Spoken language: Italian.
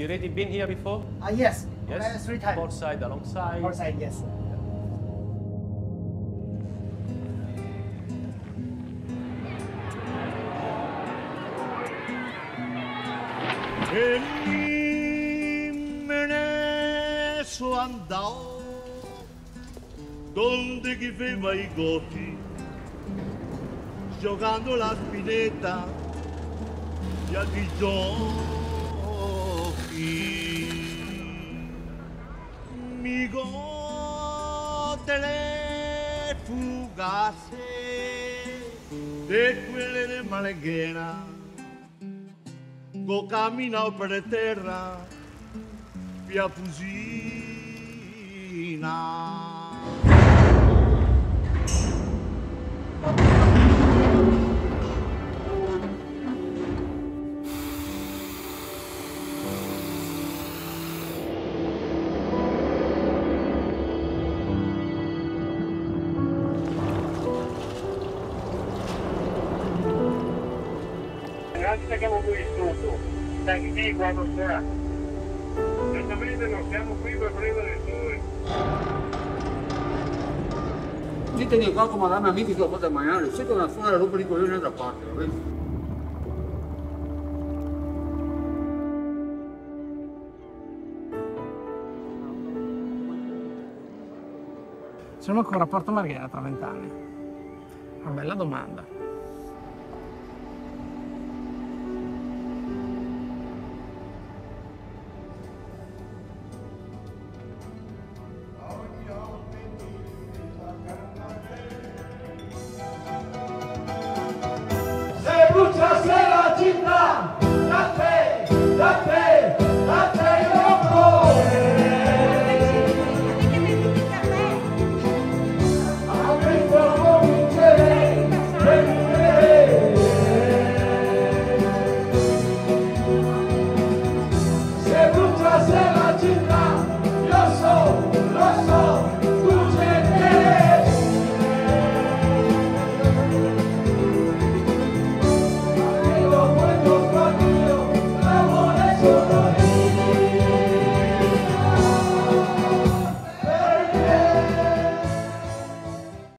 You already been here before? Yes. Yes? 3 times. Port side, alongside? Port side, yes. E me ne so andato donde chi faceva i goti, giocando la spinetta e altri giochi. Mi gode le fugasse e quelle de Maleghena. Go camminavo per terra, via Fusina. Grazie che abbiamo vissuto, da chi quando sarà. Certamente non siamo qui per prendere il sole. Ditemi qua come danno amici che lo fate mangiare, se che una sola roba di coglione da parte, lo vedi? Siamo ancora a Porto Marghera tra 20 anni? Una bella domanda.